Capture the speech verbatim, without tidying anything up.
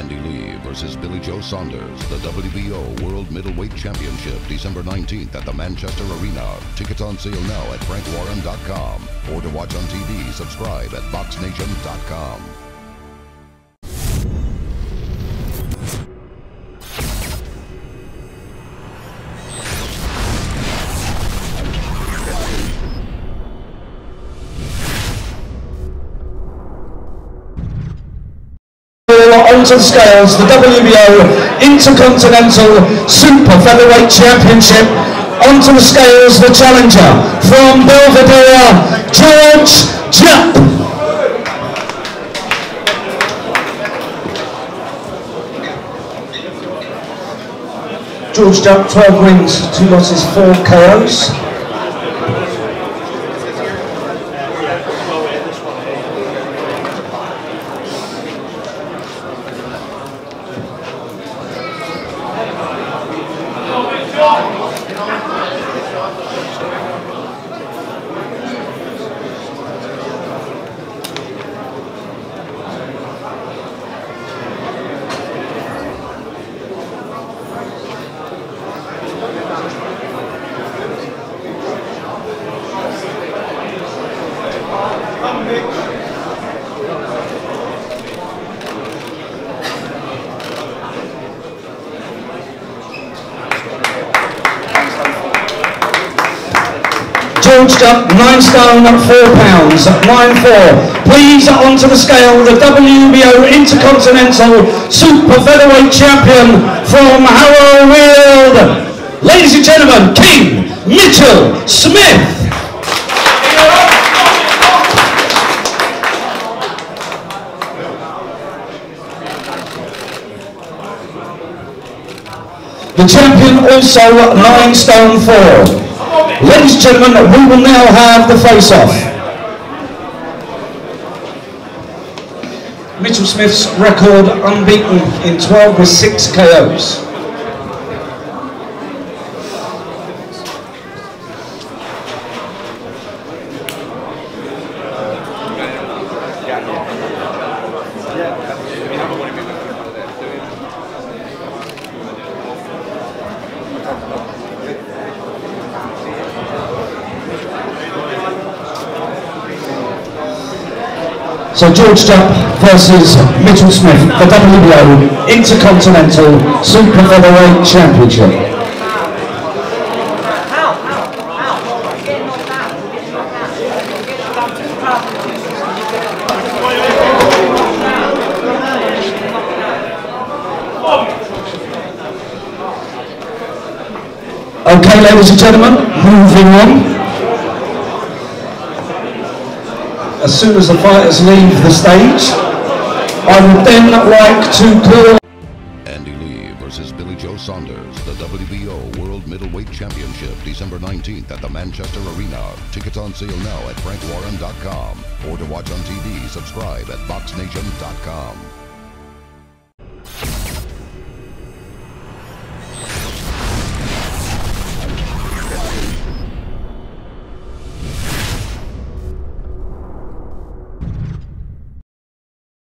Andy Lee versus Billy Joe Saunders, the W B O World Middleweight Championship, December nineteenth at the Manchester Arena. Tickets on sale now at frank warren dot com. Or to watch on T V, subscribe at box nation dot com. Onto the scales, the W B O Intercontinental Super Featherweight Championship. Onto the scales, the challenger from Belvedere, George Jupp. George Jupp, twelve wins, two losses, four K Os. George Jupp, nine stone, four pounds, nine four. Please onto the scale, the W B O Intercontinental Super Featherweight Champion from Harrow Weald. Ladies and gentlemen, King Mitchell Smith. The champion also nine stone four. Ladies and gentlemen, we will now have the face-off. Mitchell Smith's record unbeaten in twelve with six K Os. So George Jupp versus Mitchell Smith, the W B O Intercontinental Super Featherweight Championship. Okay, ladies and gentlemen, moving on. As soon as the fighters leave the stage, I would then like to call Andy Lee versus Billy Joe Saunders, the W B O World Middleweight Championship, December nineteenth at the Manchester Arena. Tickets on sale now at frank warren dot com. Or to watch on T V, subscribe at box nation dot com.